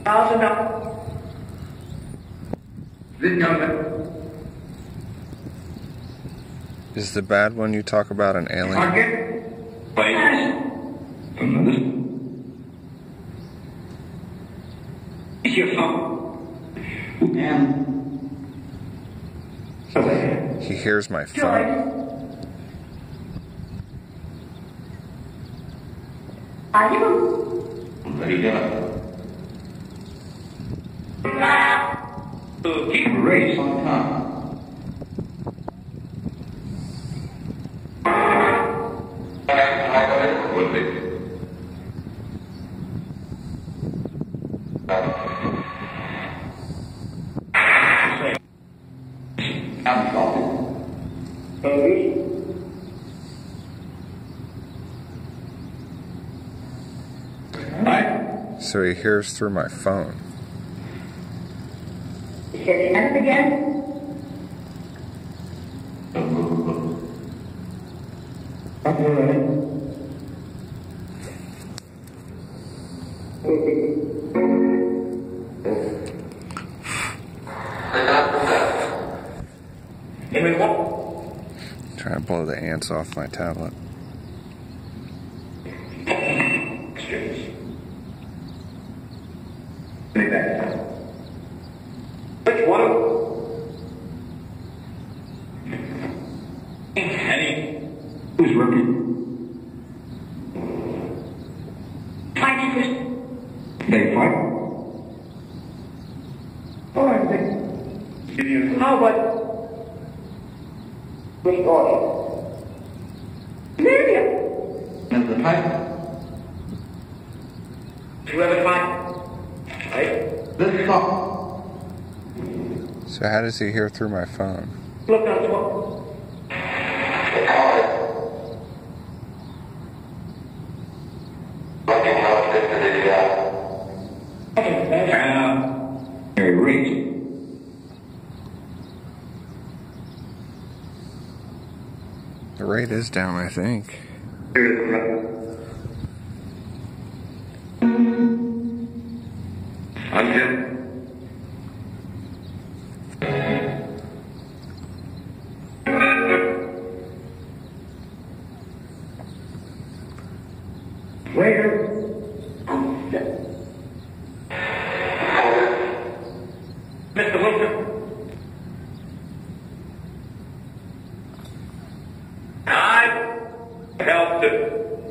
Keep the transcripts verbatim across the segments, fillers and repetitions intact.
Thousand dollars. This number. Is the bad one you talk about an alien? Target. Wait. From this. It's your phone. And. He hears my phone. Are you? Ready to go. Keep a race on time. Would be. I'm talking. So he hears through my phone. Should he end it again? Trying to blow the ants off my tablet. Which one? Any? Who's working? Fight first. They fight? Oh, I think. How about which order? Lydia. And the fight? Whoever fight? Right? This is all. So how does he hear through my phone? Look out, smoke. Very rich. The rate is down, I think. I'm good. Waiter. Mister Wilson. I helped it.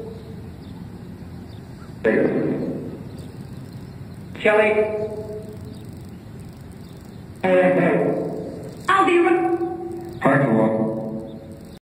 Kelly. I'll be right. Park along.